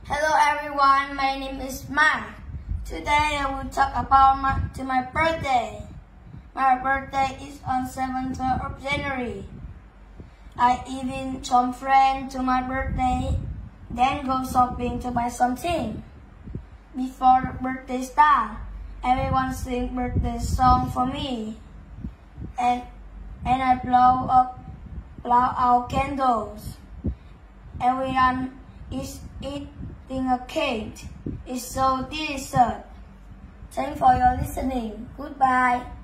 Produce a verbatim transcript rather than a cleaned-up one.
Hello everyone, my name is Mark. Today I will talk about my, to my birthday. My birthday is on seventh of January. I invite some friends to my birthday, then go shopping to buy something. Before the birthday starts, everyone sing birthday song for me. And, and I blow up, blow out candles. Everyone is eating a cake. It's so delicious. Thanks for your listening. Goodbye.